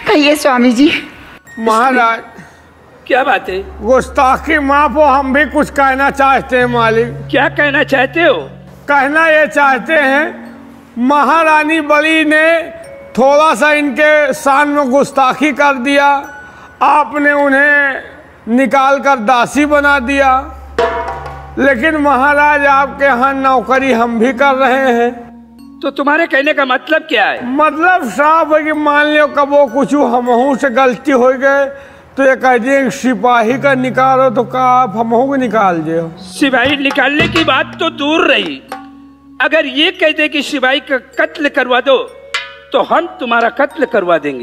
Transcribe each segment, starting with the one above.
कहिए स्वामी जी। महाराज क्या बात है? गुस्ताखी माफ हो, हम भी कुछ कहना चाहते हैं मालिक। क्या कहना चाहते हो? कहना ये चाहते हैं महारानी बली ने थोड़ा सा इनके शान में गुस्ताखी कर दिया, आपने उन्हें निकाल कर दासी बना दिया। लेकिन महाराज आपके यहाँ नौकरी हम भी कर रहे हैं। तो तुम्हारे कहने का मतलब क्या है? मतलब साहब है कि मान लो कबो कुछ हमहू से गलती हो गए तो ये कह दिए सिपाही का निकालो, तो का आप हमहू को निकाल दे। सिपाही निकालने की बात तो दूर रही, अगर ये कह दे कि सिपाही का कत्ल करवा दो तो हम तुम्हारा कत्ल करवा देंगे।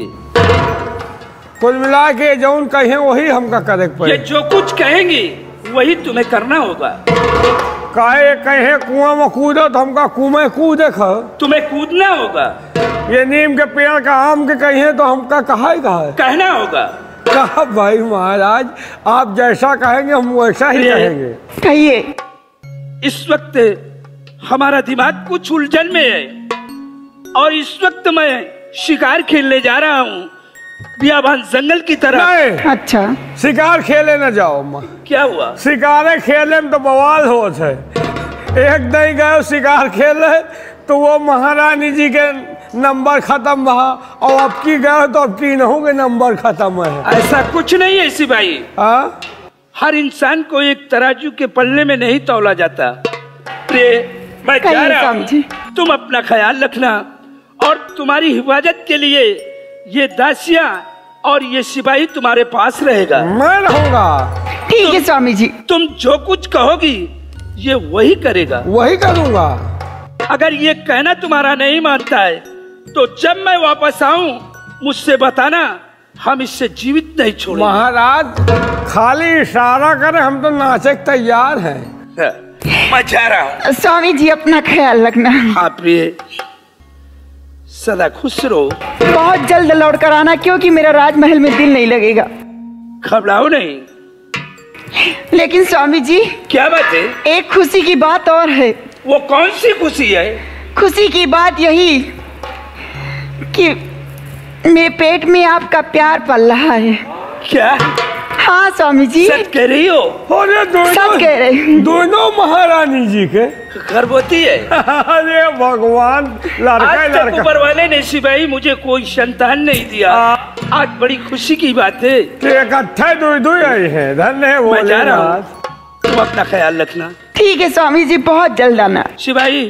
कुल मिला के जौन कहें वही हमका करे पड़े। ये जो कुछ कहेंगे वही तुम्हें करना होगा। कहे कुआं में कूदो तो हमका कुएं में कूदे खा। तुम्हें कूदना होगा। ये नीम के पेड़ का आम के कहे तो हमका कहना होगा। कहा भाई महाराज आप जैसा कहेंगे हम वैसा ही कहेंगे। कहिए। इस वक्त हमारा दिमाग कुछ उलझन में है और इस वक्त मैं शिकार खेलने जा रहा हूँ बियाबान जंगल की तरफ। अच्छा शिकार खेले न जाओ माँ। क्या हुआ? शिकारे खेले में तो बवाल हो है। एक दिन गए शिकार खेले तो वो महारानी जी के नंबर खत्म रहा और अब की गए तो अब की नहू के नंबर खत्म है। ऐसा कुछ नहीं है सिपाही। हाँ, हर इंसान को एक तराजू के पल्ले में नहीं तौला जाता। मैं जा रहा हूँ, तुम अपना ख्याल रखना और तुम्हारी हिफाजत के लिए ये दासियां और ये सिपाही तुम्हारे पास रहेगा। मैं रहूंगा। ठीक है स्वामी जी। तुम जो कुछ कहोगी ये वही करेगा। वही करूंगा। अगर ये कहना तुम्हारा नहीं मानता है तो जब मैं वापस आऊं मुझसे बताना, हम इससे जीवित नहीं छोड़ेंगे। महाराज खाली इशारा करें हम तो नाचे तैयार हैं। मैं जा रहा हूँ। स्वामी जी अपना ख्याल रखना। हाँ प्रिय, सदा खुश रहो। बहुत जल्द लौट कर आना क्योंकि मेरा राजमहल में दिल नहीं लगेगा। घबराओ नहीं। लेकिन स्वामी जी। क्या बात है? एक खुशी की बात और है। वो कौन सी खुशी है? खुशी की बात यही कि मेरे पेट में आपका प्यार पल रहा है। क्या? हाँ स्वामी जी। सच कह रही हो? सच कह रही। दोनों महारानी जी के गर्भवती है। अरे भगवान, लड़का ऊपर वाले ने सिपाही मुझे कोई संतान नहीं दिया। आज बड़ी खुशी की बात है। इकट्ठे दो आई है। धन्यवाद। मैं जा रहा हूँ, तुम अपना ख्याल रखना। ठीक है स्वामी जी, बहुत जल्द आना। सिपाही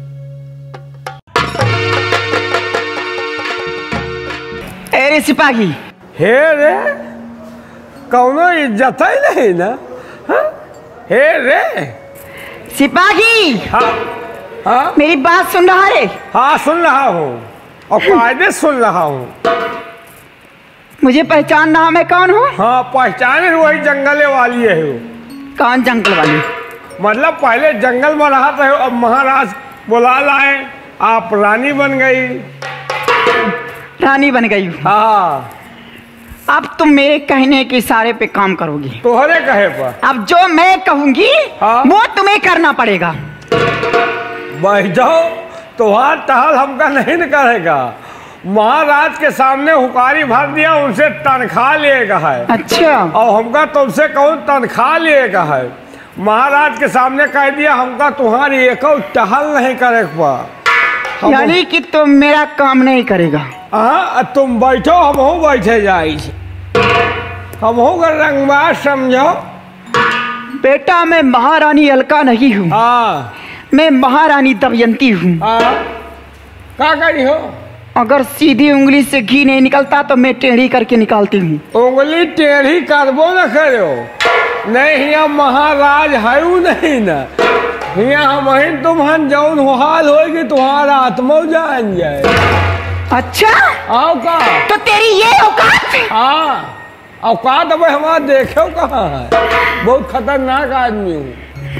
अरे सिपाही। हे रे कौनो इज्जत ही नहीं ना। हे रे सिपाही। हाँ हाँ मेरी बात सुन रहा है? हाँ सुन रहा हूँ और कायदे सुन रहा हूँ। मुझे पहचान रहा मैं कौन हूँ? हाँ पहचाने वही जंगले वाली है। वो कौन जंगल वाली? मतलब पहले जंगल में रहा था, अब महाराज बुला लाए, आप रानी बन गई। रानी बन गई? हाँ। अब तुम मेरे कहने के इशारे पे काम करोगी? तोहरे कहे पर। अब जो मैं कहूंगी हाँ? वो तुम्हें करना पड़ेगा। बैठ जाओ, तुम्हार टहल हमका नहीं न करेगा। महाराज के सामने हुकारी भर दिया, उनसे तनख्वाह लेगा है। अच्छा। और हमका तुमसे कौन तनख्वाह लेगा है? महाराज के सामने कह दिया हमका तुम्हारी एक टहल नहीं करेगा। यानी कि तुम मेरा काम नहीं करेगा? हाँ, तुम बैठो हम बैठे जाए। हम रंगबाज समझो। बेटा मैं महारानी अलका नहीं हूँ। हाँ। मैं महारानी दमयंती हूँ। क्या करी हो? अगर सीधी उंगली से घी नहीं निकलता तो मैं टेढ़ी करके निकालती हूँ। उंगली टेढ़ी करबो न करो। नहीं यहाँ महाराज है नहीं न, यहाँ हम तुम हम जौन हाल होगी तुम्हारा आत्मा जान जाए। अच्छा। आओ का तो तेरी ये औकात? हाँ औकात अब हमारा देखो कहाँ है। बहुत खतरनाक आदमी हूँ।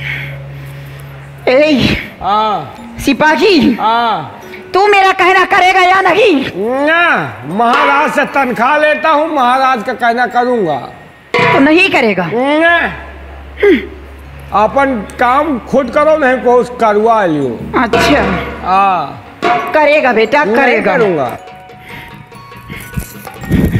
हाँ सिपाही। हाँ तू मेरा कहना करेगा या नहीं? ना, महाराज से तनख्वाह लेता हूँ, महाराज का कहना करूँगा। तो नहीं करेगा? अपन काम खुद करो, नहीं को करवा लियो। अच्छा। हाँ करेगा बेटा, करेगा। करूँगा।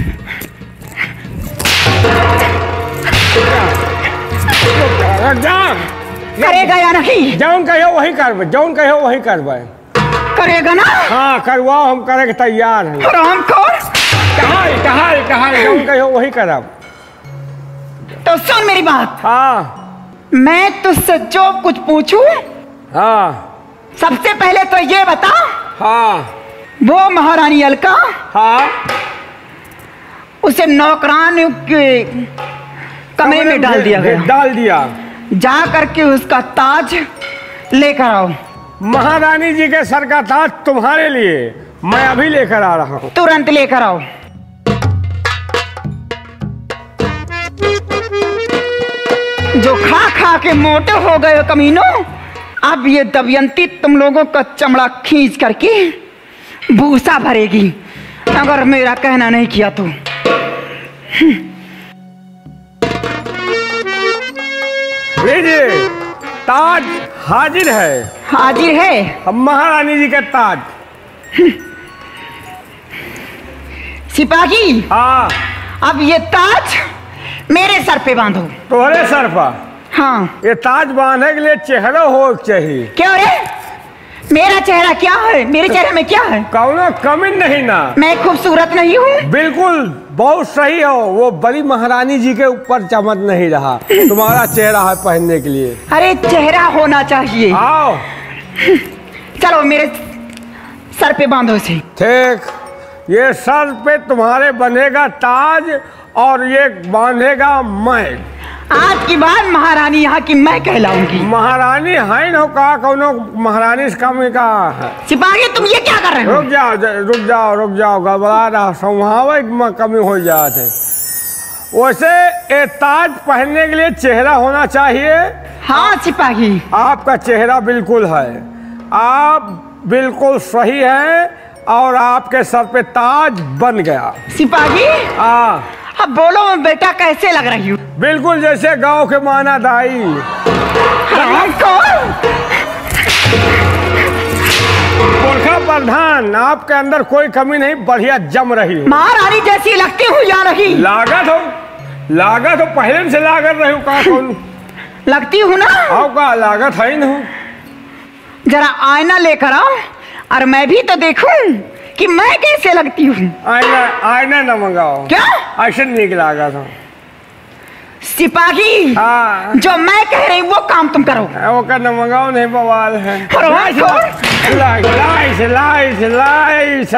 करेगा या नहीं? जौन कहो वही करबे, जौन कहो वही करबे। करेगा ना? हाँ करवाओ, हम करे के तैयार हैं। राम कौन? कहा जौन कहो वही करब। तो सुन मेरी बात। हाँ मैं तुझसे जो कुछ पूछूं, हाँ सबसे पहले तो ये बता। हाँ वो महारानी अलका, हाँ उसे नौकरान के कमरे में डाल दिया गया। डाल दिया। जा करके उसका ताज लेकर आओ। महारानी जी के सर का ताज तुम्हारे लिए मैं अभी लेकर आ रहा हूँ। तुरंत लेकर आओ। जो खा खा के मोटे हो गए हो कमीनों, अब ये दमयंती तुम लोगों का चमड़ा खींच करके भूसा भरेगी, अगर मेरा कहना नहीं किया तो। लीजिए, ताज हाजिर है। हाजिर है? अब महारानी जी का ताज। सिपाही, हाँ अब ये ताज मेरे सर पे बांधो। तोहरे सर पर? हाँ। ये ताज बांधने के लिए चेहरा हो चाहिए। क्यों रे? मेरा चेहरा क्या है? मेरे चेहरे में क्या है? कौनो कमी नहीं ना। मैं खूबसूरत नहीं हूँ? बिल्कुल बहुत सही हो। वो बड़ी महारानी जी के ऊपर चमक नहीं रहा, तुम्हारा चेहरा है पहनने के लिए। अरे चेहरा होना चाहिए। आओ चलो मेरे सर पे बांधो इसे। ठीक, ये सर पे तुम्हारे बनेगा ताज और ये बांधेगा मैं। आज की बात महारानी यहाँ की मैं कहलाऊंगी। महारानी है न का कौनो महारानी से कम का है। सिपाही तुम ये क्या कर रहे हो? रुक जाओ गड़बड़ा रहा, संभावे में कमी हो जाते। वैसे ये ताज पहनने के लिए चेहरा होना चाहिए। हाँ सिपाही। आपका चेहरा बिल्कुल है, आप बिल्कुल सही हैं और आपके सर पे ताज बन गया। सिपाही हाँ अब बोलो बेटा कैसे लग रही हूँ? बिल्कुल जैसे गांव के माना दाई। गोरखा प्रधान, आपके अंदर कोई कमी नहीं, बढ़िया जम रही हो। महारानी जैसी लगती हूँ या नहीं? लागत हो पहले से लागत रही हो। कहा कौन लगती हूँ ना? आओ का लागत है न। जरा आईना लेकर आओ और मैं भी तो देखूं कि मैं कैसे लगती हूँ। आईना न मंगाओ। क्या? ऐसे नहीं लागत हो। सिपाही हाँ जो मैं कह रही हूँ वो काम तुम करो। वो करना मंगाओ नहीं, बवाल है। लाइस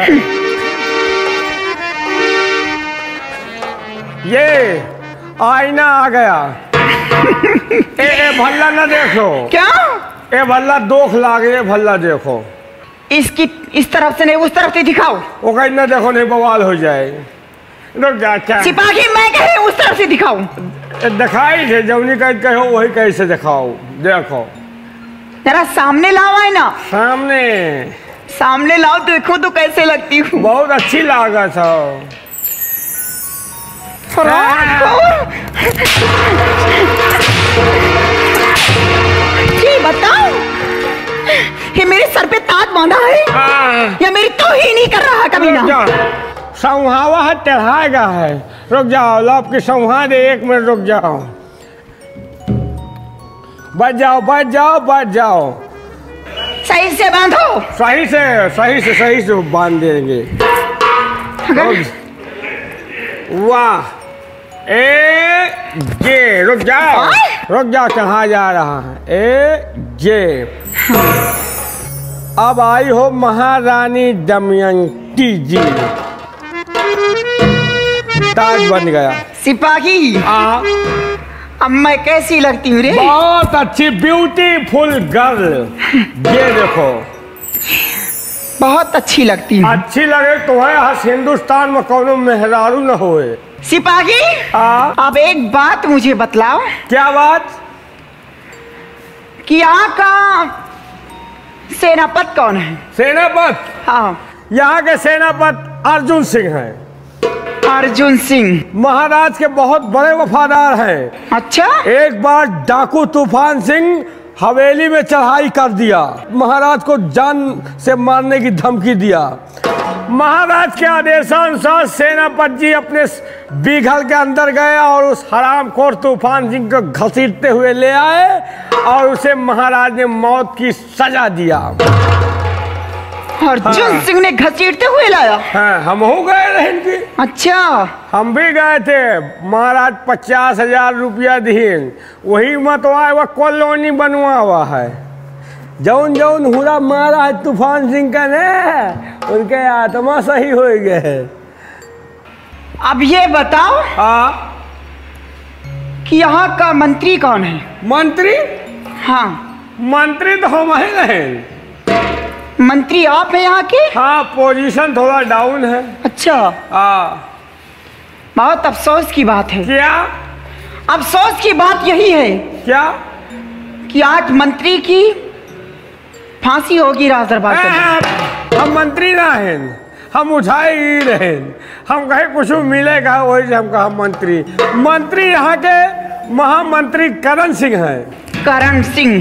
ये आईना आ गया। ए भल्ला न देखो। क्या? ए भल्ला दोख लागे, भल्ला देखो। इसकी इस तरफ से नहीं उस तरफ से दिखाओ। वो कहीं न देखो नहीं बवाल हो जाए। रुक जा। सिपाही मैं कह रही हूँ उस तरफ से दिखाओ। दिखाई थे जौनी कहो वही कैसे दिखाओ। देखो जरा सामने लाओ आईना। सामने लाओ, देखो तो कैसे लगती हूँ। बहुत अच्छी लागत हो। ये बताओ, ये मेरे सर पे ताज बांधा है या मेरी तौहीन ही कर रहा है कभी ना? संहावा है, चढ़ाएगा है। रुक जाओ, लो आपकी संहा दे, 1 मिनट रुक जाओ। बच जाओ। सही से बांधो। सही से बांध देंगे। वाह ये रुक जाओ चढ़ा जा रहा है। अब आई हो महारानी दमयंती जी, ताज बन गया। सिपाही अब मैं कैसी लगती हूँ रे? बहुत अच्छी ब्यूटीफुल गर्ल। ये देखो बहुत अच्छी लगती हूँ। अच्छी लगे तो है, हिंदुस्तान में कौनो मेहरारू न होए। सिपाही अब एक बात मुझे बतलाओ। क्या बात? कि यहाँ का सेनापति कौन है? सेनापति? हाँ। यहाँ के सेनापति अर्जुन सिंह हैं। अर्जुन सिंह महाराज के बहुत बड़े वफादार हैं। अच्छा। एक बार डाकू तूफान सिंह हवेली में चढ़ाई कर दिया, महाराज को जान से मारने की धमकी दिया। महाराज के आदेशानुसार सेनापति जी अपने बीघल के अंदर गए और उस हरामखोर तूफान सिंह को घसीटते हुए ले आए और उसे महाराज ने मौत की सजा दिया। अर्जुन सिंह ने घसीटते हुए लाया? हाँ, हम हो गए रहे इनकी। अच्छा, हम भी गए थे। महाराज 50,000 रुपया दिए, वही मतवा वह कॉलोनी बनवा हुआ है। जौन जौन हुरा महाराज तूफान सिंह का ने उनके आत्मा सही हो गए। अब ये बताओ कि यहाँ का मंत्री कौन है? मंत्री? हाँ, मंत्री तो हम ही नहीं। मंत्री आप हैं यहाँ के? हाँ, पोजीशन थोड़ा डाउन है। अच्छा, बहुत अफसोस की बात है। क्या अफसोस की बात यही है? क्या? कि आज मंत्री की फांसी होगी राज दरबार में। हम मंत्री ना हैं, हम उठाए ही रहे। हम कहे कुछ मिलेगा वही हम कहा मंत्री। मंत्री यहाँ के महामंत्री करण सिंह हैं। करण सिंह?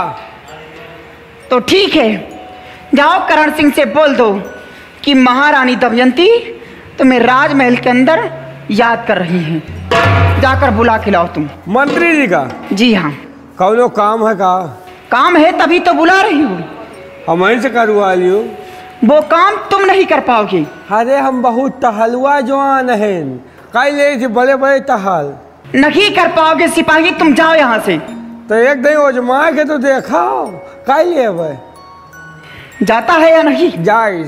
तो ठीक है, जाओ करण सिंह से बोल दो कि महारानी दमयंती तुम्हें राजमहल के अंदर याद कर रही हैं। जाकर बुला के लाओ तुम। मंत्री जी का? जी हाँ। कौनो काम है का? काम है तभी तो बुला रही हूँ। हम वहीं से करवा लियो। वो काम तुम नहीं कर पाओगे। अरे हम बहुत टहलुआ जवान हैं, कई ले बड़े बड़े टहल नहीं कर पाओगे सिपाही। तुम जाओ यहाँ से। तो एक दिन ओजमा के तो देखाओ, कई ले जाता है या नहीं? जाए।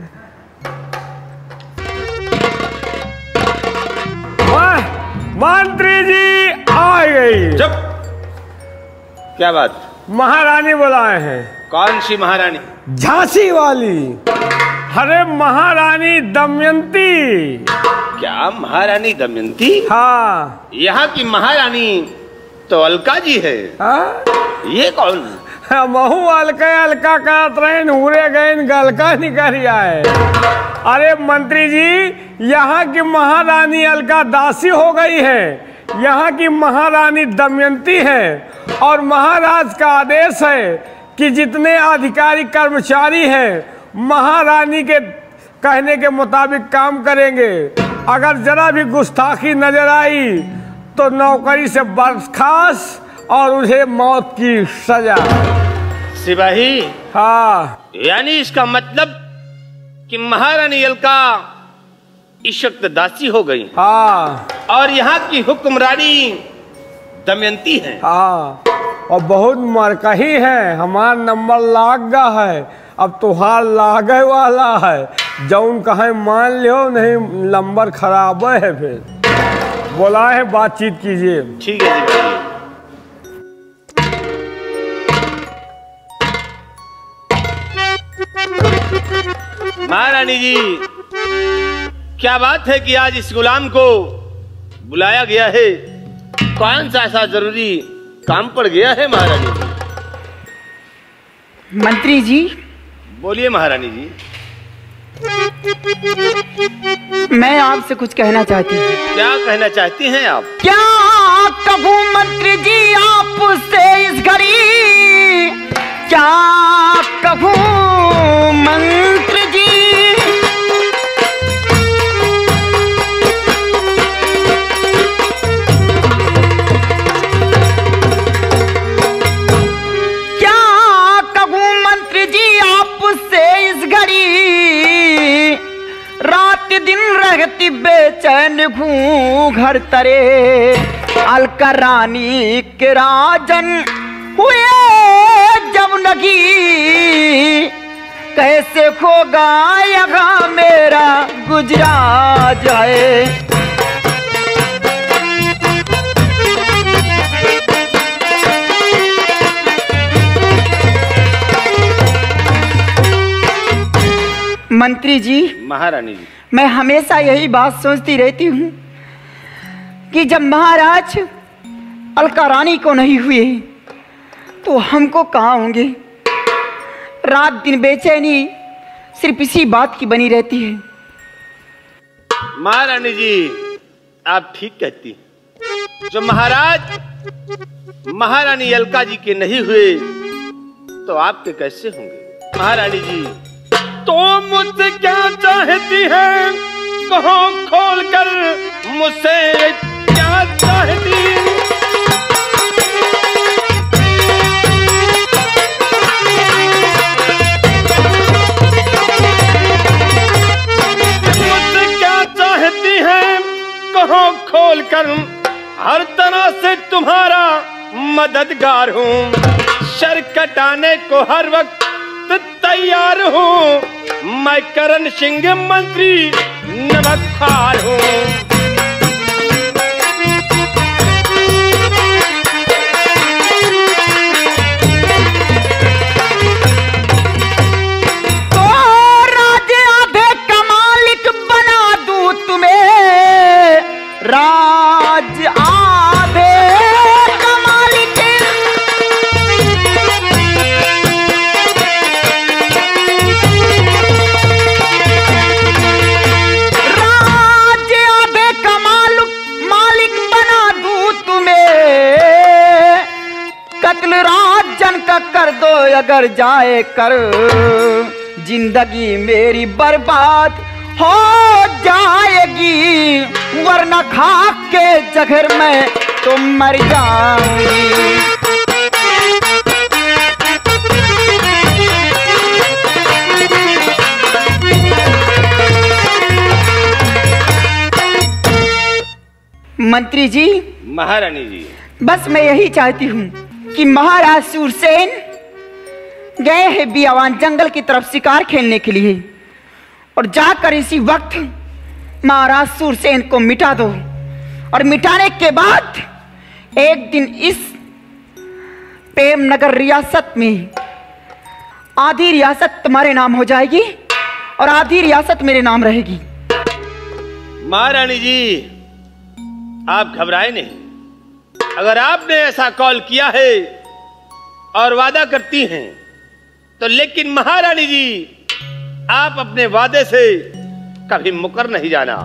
मंत्री जी आ गई। चुप। क्या बात? महारानी बुलाए हैं। कौन सी महारानी? झांसी वाली। अरे महारानी दमयंती। क्या महारानी दमयंती? हाँ। यहाँ की महारानी तो अलका जी है। हाँ? ये कौन? महू अलका का ट्रेन उड़े गए गलका निकल आए। अरे मंत्री जी, यहाँ की महारानी अलका दासी हो गई है, यहाँ की महारानी दमयंती है और महाराज का आदेश है कि जितने अधिकारी कर्मचारी हैं महारानी के कहने के मुताबिक काम करेंगे। अगर जरा भी गुस्ताखी नजर आई तो नौकरी से बर्खास्त और उन्हें मौत की सजा। सिपाही? हाँ। यानी इसका मतलब कि महारानी अलका इस वक्त दासी हो गई। हाँ। और यहाँ की हुक्मरानी दमयंती है। हाँ, और बहुत मरकही है। हमार नंबर लाग गया है, अब तुहार लागे वाला है। जौन कहे मान लियो, नहीं नंबर खराब है। फिर बोला है बातचीत कीजिए। ठीक है जी। महारानी जी, क्या बात है कि आज इस गुलाम को बुलाया गया है? कौन सा ऐसा जरूरी काम पड़ गया है महारानी जी? मंत्री जी। बोलिए महारानी जी। मैं आपसे कुछ कहना चाहती हूँ। क्या कहना चाहती हैं आप? क्या कहूँ मंत्री जी आपसे इस घड़ी, क्या कहूँ मंत्री जी। क्या कहूँ मंत्री जी आपसे इस घड़ी, रात दिन रहती बेचैन घूं घर तरे। अलका रानी के राजन हुए जब लगी, कैसे खोगा यहाँ मेरा गुजरा जाए। मंत्री जी। महारानी जी। मैं हमेशा यही बात सोचती रहती हूँ कि जब महाराज अलका रानी को नहीं हुए तो हमको कहाँ होंगे। रात दिन बेचैनी सिर्फ इसी बात की बनी रहती है। महारानी जी, आप ठीक कहती। जो महाराज महारानी अलका जी के नहीं हुए तो आपके कैसे होंगे? महारानी जी, तो मुझसे क्या चाहे हैं, कहो खोल कर मुझसे क्या चाहती। मुझसे क्या चाहती हैं, कहो खोल कर, हर तरह से तुम्हारा मददगार हूँ, शर कटाने को हर वक्त तैयार हूँ, मैं करण सिंह मंत्री नमकखार हूँ। तो राज आधे का मालिक बना दूं तुम्हें, राज आधे का मालिक, राज आधे का मालिक बना दूं तुम्हें, कत्ल राजन का कर दो अगर जाए कर, जिंदगी मेरी बर्बाद हो जाएगी, वरना खाक के जगह में तो मर जाऊंगी। मंत्री जी, महारानी जी, बस मैं यही चाहती हूँ कि महाराज सूरसेन गए हैं बियावान जंगल की तरफ शिकार खेलने के लिए, और जाकर इसी वक्त महाराज सूरसेन को मिटा दो, और मिटाने के बाद एक दिन इस प्रेम नगर रियासत में आधी रियासत तुम्हारे नाम हो जाएगी और आधी रियासत मेरे नाम रहेगी। महारानी जी, आप घबराए नहीं। अगर आपने ऐसा कॉल किया है और वादा करती हैं तो, लेकिन महारानी जी आप अपने वादे से कभी मुकर नहीं जाना।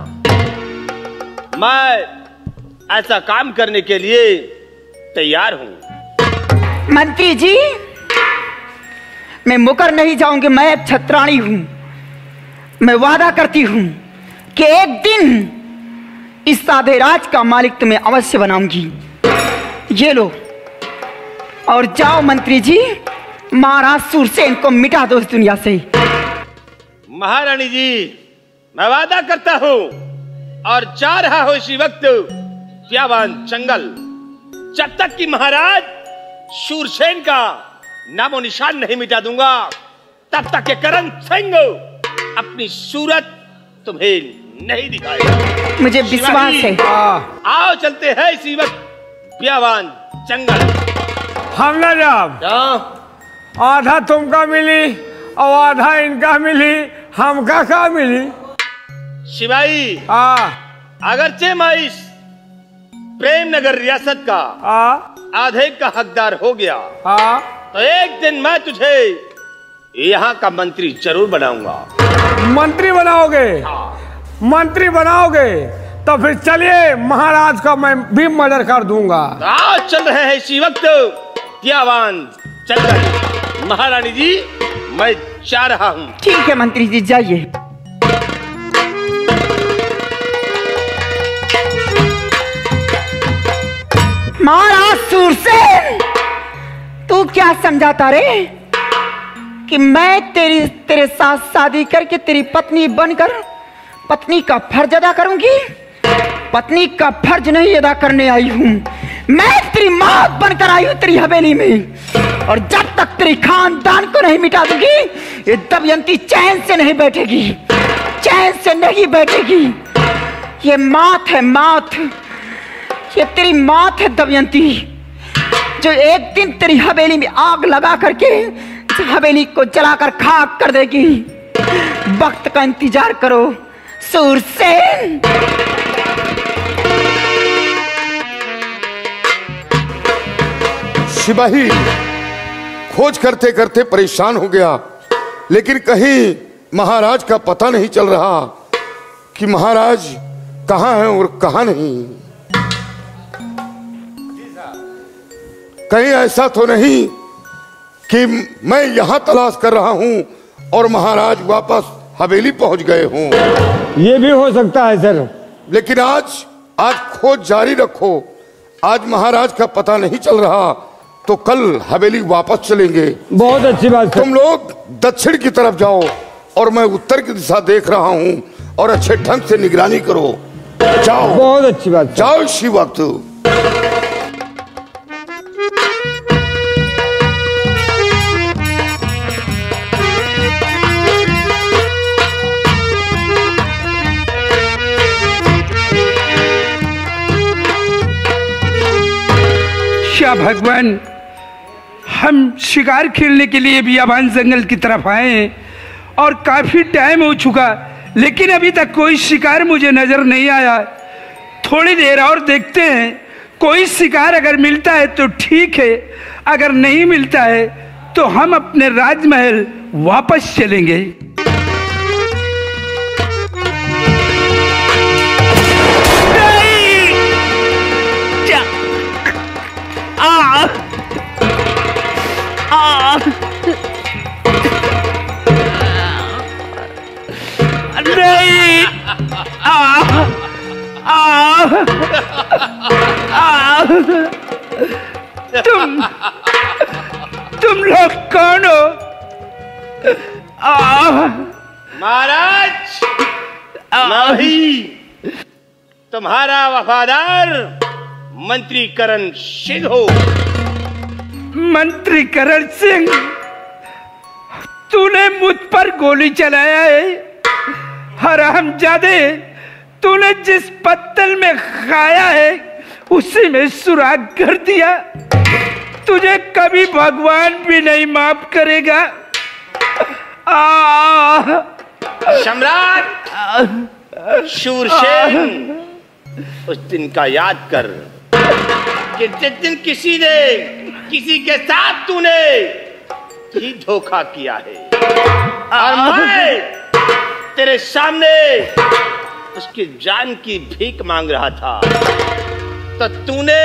मैं ऐसा काम करने के लिए तैयार हूं। मंत्री जी, मैं मुकर नहीं जाऊंगी, मैं एक छत्राणी हूं। मैं वादा करती हूं कि एक दिन इस साधे राज का मालिक तुम्हें अवश्य बनाऊंगी। ये लो और जाओ मंत्री जी, महाराज सूरसेन को मिटा दो इस दुनिया से। महारानी जी, मैं वादा करता हूं और जा रहा हूं इसी वक्त बियावान जंगल, जब तक कि महाराज सूरसेन का नामो निशान नहीं मिटा दूंगा, तब तक के करण सिंह अपनी सूरत तुम्हें नहीं दिखाएगा। मुझे विश्वास है। हाँ। आओ चलते हैं इसी वक्त बियावान जंगल। हम ना जाब, आधा तुमका मिली और आधा इनका मिली, हमका का मिली। शिवाई, अगरचे मैं इस प्रेम नगर रियासत का आधे का हकदार हो गया, तो एक दिन मैं तुझे यहाँ का मंत्री जरूर बनाऊंगा। मंत्री बनाओगे? मंत्री बनाओगे तो फिर चलिए, महाराज का मैं भी मर्डर कर दूंगा। आज चल रहे हैं इसी वक्त बियावान जंगल। महारानी जी, मैं जा रहा हूँ। ठीक है मंत्री जी, जाइए। महाराज सूरसेन, तू क्या समझाता रे कि मैं तेरे साथ शादी करके तेरी पत्नी बनकर पत्नी का फर्ज अदा करूंगी? पत्नी का फर्ज नहीं अदा करने आई हूं, मैं तेरी मां बनकर आई हूं तेरी हवेली में, और जब तक तेरी खानदान को नहीं मिटा दूंगी, ये दमयंती चैन से नहीं बैठेगी, चैन से नहीं बैठेगी। ये मौत है, मौत, ये तेरी मौत है दमयंती, जो एक दिन तेरी हवेली में आग लगा करके हवेली को जलाकर खाक कर देगी। वक्त का इंतजार करो सूरसेन। सिपाही खोज करते करते परेशान हो गया, लेकिन कहीं महाराज का पता नहीं चल रहा कि महाराज कहाँ हैं और कहाँ नहीं। कहीं ऐसा तो नहीं कि मैं यहां तलाश कर रहा हूं और महाराज वापस हवेली पहुंच गए हों। ये भी हो सकता है सर। लेकिन आज खोज जारी रखो। आज महाराज का पता नहीं चल रहा तो कल हवेली वापस चलेंगे। बहुत अच्छी बात सर। तुम लोग दक्षिण की तरफ जाओ और मैं उत्तर की दिशा देख रहा हूँ, और अच्छे ढंग से निगरानी करो। जाओ। बहुत अच्छी बात। जाओ इसी वक्त। क्या भगवान, हम शिकार खेलने के लिए बियाबान जंगल की तरफ आए हैं और काफी टाइम हो चुका, लेकिन अभी तक कोई शिकार मुझे नजर नहीं आया। थोड़ी देर और देखते हैं, कोई शिकार अगर मिलता है तो ठीक है, अगर नहीं मिलता है तो हम अपने राजमहल वापस चलेंगे। नहीं, तुम लोग कौन हो? महाराज, मैं ही तुम्हारा वफादार मंत्री करण सिंह हो। मंत्री करण सिंह, तूने मुझ पर गोली चलाया है। हरामजादे, तूने जिस पत्तल में खाया है उसी में सुराग कर दिया। तुझे कभी भगवान भी नहीं माफ करेगा। सम्राट शूरसेन, उस दिन का याद कर कि जिस दिन किसी के साथ तूने ही धोखा किया है, और मैं तेरे सामने उसकी जान की भीख मांग रहा था, तो तूने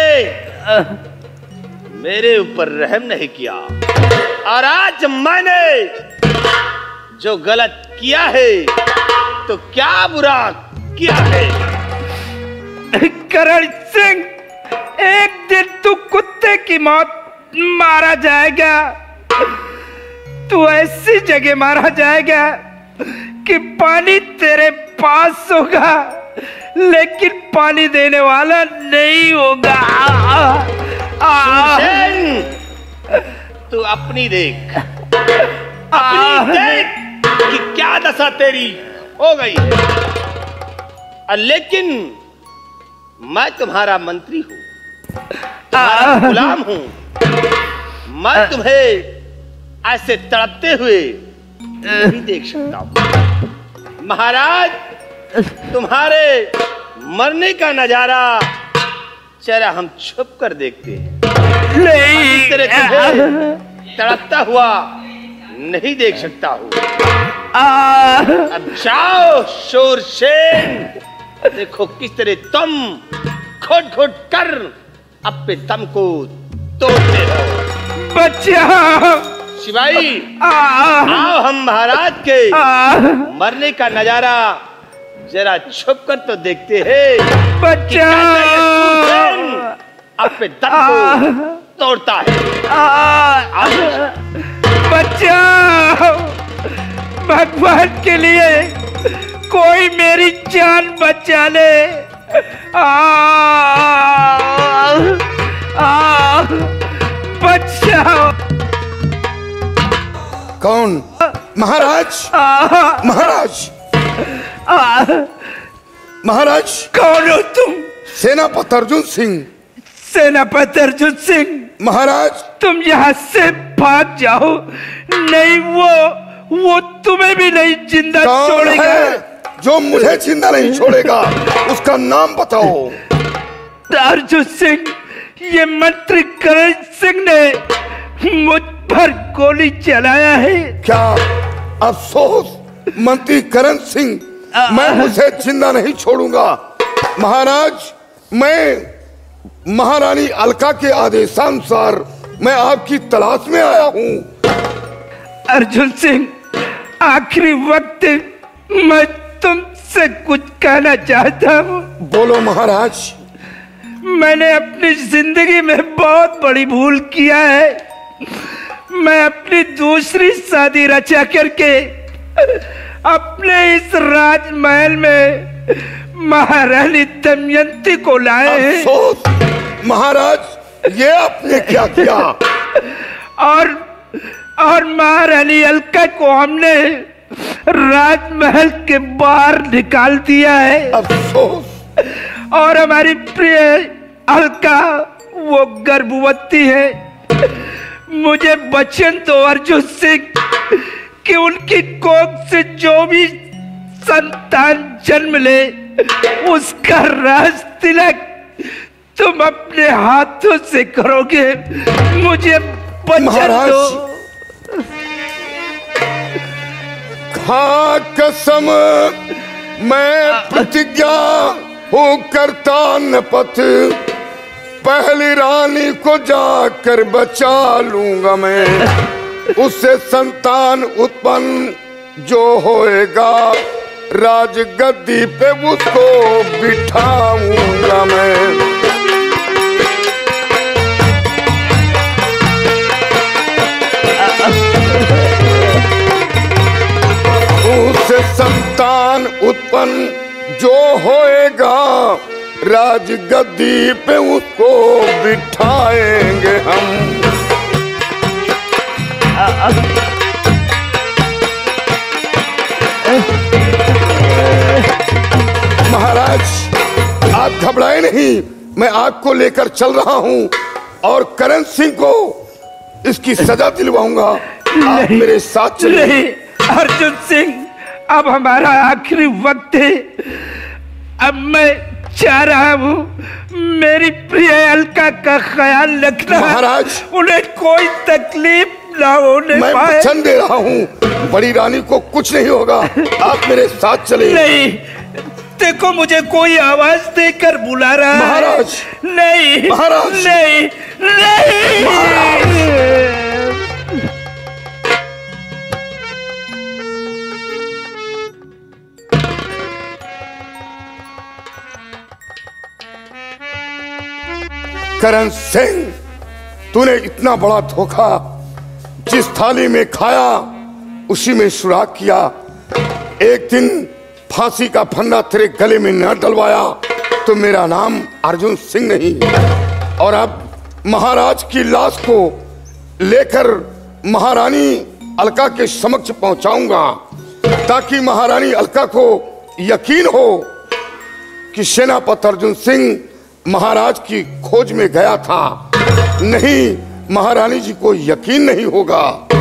मेरे ऊपर रहम नहीं किया। और आज मैंने जो गलत किया है तो क्या बुरा किया है? करण सिंह, एक दिन तू कुत्ते की मौत मारा जाएगा। तू ऐसी जगह मारा जाएगा कि पानी तेरे पास होगा लेकिन पानी देने वाला नहीं होगा। तू अपनी देख कि क्या दशा तेरी हो गई। लेकिन मैं तुम्हारा मंत्री हूं, तुम्हारा गुलाम हूं। मैं तुम्हें ऐसे तड़पते हुए नहीं देख सकता हूं। महाराज, तुम्हारे मरने का नजारा जरा हम छुप कर देखते हैं। नहीं, तेरे तुझे तड़पता हुआ नहीं देख सकता हूं। अब जाओ शूरसेन, देखो किस तरह तुम घुट घुट कर अपने दम को तोड़ते हो। बचाओ शिवाई, आओ हम महाराज के मरने का नजारा जरा छुप कर तो देखते हैं। बचाओ, अपने दम को तोड़ता है। बचाओ, भगवान के लिए कोई मेरी जान बचा ले। बचाओ। कौन? महाराज, महाराज, महाराज। कौन हो तुम? सेनापति अर्जुन सिंह। सेनापति अर्जुन सिंह? महाराज, तुम यहाँ से भाग जाओ, नहीं वो तुम्हें भी नहीं जिंदा छोड़ेगा। जो मुझे जिंदा नहीं छोड़ेगा उसका नाम बताओ। अर्जुन सिंह, ये मंत्री करण सिंह ने मुझ पर गोली चलाया है। क्या अफसोस मंत्री करण सिंह, मैं उसे जिंदा नहीं छोड़ूंगा। महाराज, मैं महारानी अलका के आदेशानुसार मैं आपकी तलाश में आया हूँ। अर्जुन सिंह, आखिरी वक्त मैं तुमसे कुछ कहना चाहता हूँ। बोलो महाराज। मैंने अपनी जिंदगी में बहुत बड़ी भूल किया है। मैं अपनी दूसरी शादी रचा करके अपने इस राजमहल में महारानी दमयंती को लाए हैं। अफसोस महाराज, ये आपने क्या किया? और महारानी अलका को हमने राजमहल के बाहर निकाल दिया है। अफसोस। और हमारी प्रिय अलका वो गर्भवती है। मुझे वचन दो अर्जुन सिंह कि उनकी कोख से जो भी संतान जन्म ले उसका राज तिलक तुम अपने हाथों से करोगे। मुझे वचन दो। खा कसम मैं प्रतिज्ञा हूँ करता नपथ, पहली रानी को जाकर बचा लूंगा मैं। उससे संतान उत्पन्न जो होएगा राजगद्दी पे उसको बिठाऊंगा मैं। उससे संतान उत्पन्न जो होएगा राजगद्दी पे उसको बिठाएंगे हम। महाराज आप घबराए नहीं, मैं आपको लेकर चल रहा हूं और करण सिंह को इसकी सजा दिलवाऊंगा। आप मेरे साथ चलिए। नहीं अर्जुन सिंह, अब हमारा आखिरी वक्त है। अब मैं चाह रहा हूँ मेरी प्रिय अलका का ख्याल रखना। महाराज उन्हें कोई तकलीफ ना होने मैं पाए। वचन दे रहा हूँ बड़ी रानी को कुछ नहीं होगा। आप मेरे साथ चले। नहीं देखो, मुझे कोई आवाज देकर बुला रहा है। महाराज नहीं महाराज नहीं नहीं महाराज। करण सिंह, तूने इतना बड़ा धोखा जिस थाली में खाया उसी में सुराग किया। एक दिन फांसी का फंदा तेरे गले में न डलवाया तो मेरा नाम अर्जुन सिंह नहीं। और अब महाराज की लाश को लेकर महारानी अलका के समक्ष पहुंचाऊंगा ताकि महारानी अलका को यकीन हो कि सेनापति अर्जुन सिंह महाराज की खोज में गया था। नहीं, महारानी जी को यकीन नहीं होगा।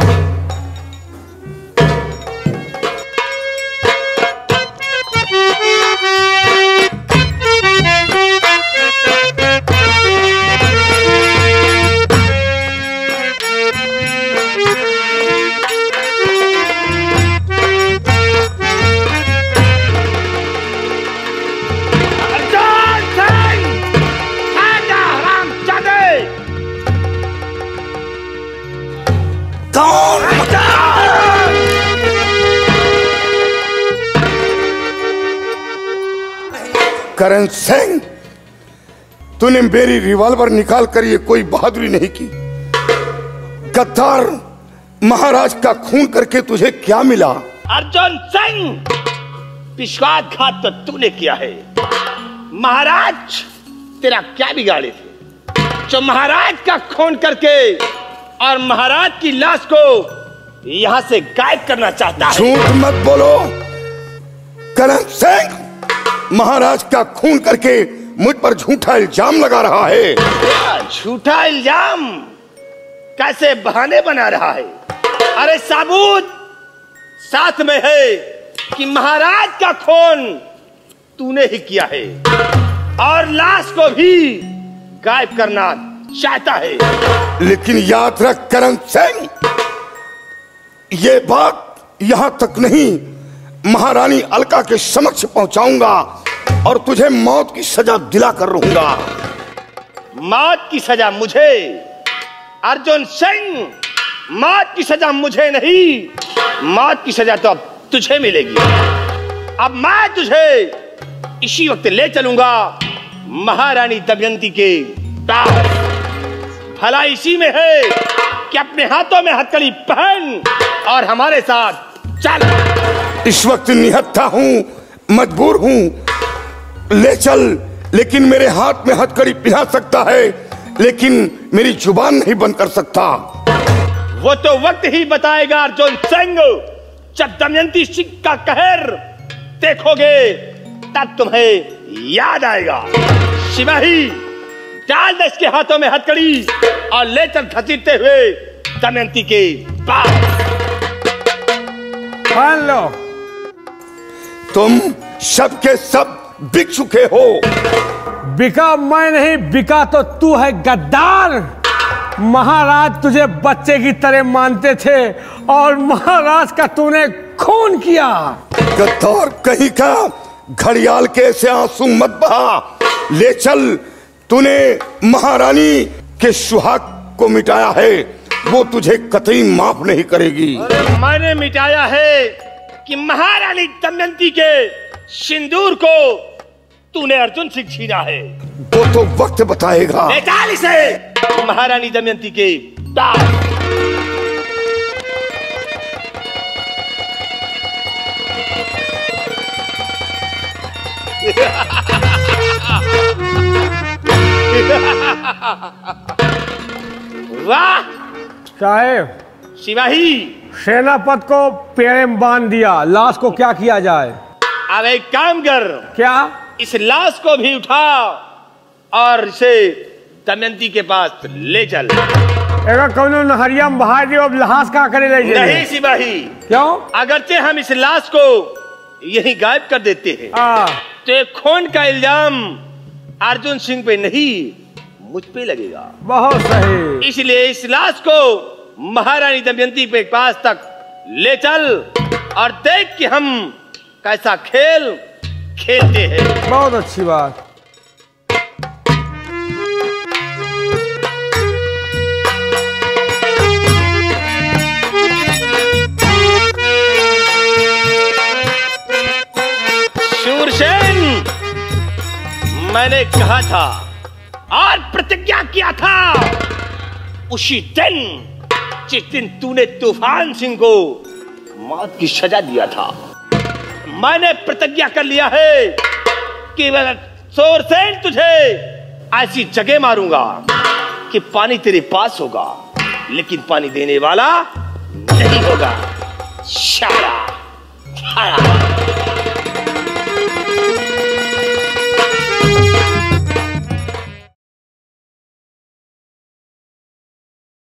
करण सिंह, तूने मेरी रिवॉल्वर निकाल कर ये कोई बहादुरी नहीं की। गद्दार, महाराज का खून करके तुझे क्या मिला? अर्जुन सिंह, विश्वासघात तो तूने किया है। महाराज तेरा क्या बिगाड़े थे जो महाराज का खून करके और महाराज की लाश को यहां से गायब करना चाहता है। झूठ मत बोलो करण सिंह। महाराज का खून करके मुझ पर झूठा इल्जाम लगा रहा है। झूठा इल्जाम? कैसे बहाने बना रहा है? अरे सबूत साथ में है कि महाराज का खून तूने ही किया है और लाश को भी गायब करना चाहता है। लेकिन याद रख करण सिंह, ये बात यहां तक नहीं, महारानी अलका के समक्ष पहुंचाऊंगा और तुझे मौत की सजा दिला कर रहूंगा। मौत की सजा मुझे? अर्जुन सिंह, मौत की सजा मुझे नहीं, मौत की सजा तो अब तुझे मिलेगी। अब मैं तुझे इसी वक्त ले चलूंगा महारानी दमयंती के पास। भला इसी में है कि अपने हाथों में हथकड़ी पहन और हमारे साथ चल। इस वक्त निहत्था हूं, मजबूर हूं, ले चल। लेकिन मेरे हाथ में हथकड़ी पिला सकता है, लेकिन मेरी जुबान नहीं बंद कर सकता। वो तो वक्त ही बताएगा अर्जुन सिंह। जब दमयंती सिंह का कहर देखोगे तब तुम्हें याद आएगा। सिपाही डाल दे इसके हाथों में हथकड़ी और ले चल घसीटते हुए दमयंती के पास। मान लो तुम सब के सब बिक चुके हो। बिका मैं नहीं, बिका तो तू है गद्दार। महाराज तुझे बच्चे की तरह मानते थे और महाराज का तूने खून किया। गद्दार कहीं का, घड़ियाल के ऐसे आंसू मत बहा। ले चल, तूने महारानी के सुहाग को मिटाया है, वो तुझे कतई माफ नहीं करेगी। मैंने मिटाया है कि महारानी दमयंती के सिंदूर को तूने अर्जुन से छीना है। वो तो वक्त बताएगा। ले चल इसे महारानी दमयंती के पास। वाह साहेब, सिपाही सेनापति को पेड़े में बांध दिया, लाश को क्या किया जाए? अब एक काम कर, क्या? इस लाश को भी उठा और इसे दमयंती के पास ले चल। अगर कौनो नहरिया में बहा दियो, अब लाश का करे ले जाए? नहीं सिपाही, क्यों? अगरचे हम इस लाश को यही गायब कर देते हैं तो खून का इल्जाम अर्जुन सिंह पे नहीं मुझ पे लगेगा। बहुत सही। इसलिए इस लाश को महारानी दमयंती के पास तक ले चल और देख कि हम कैसा खेल खेलते हैं। बहुत अच्छी बात। शूरसेन, मैंने कहा था और प्रतिज्ञा किया था उसी दिन जिस दिन तूने तूफान सिंह को मौत की सजा दिया था। मैंने प्रतिज्ञा कर लिया है कि मैं शूरसेन तुझे ऐसी जगह मारूंगा कि पानी तेरे पास होगा लेकिन पानी देने वाला नहीं होगा। शारा, शारा।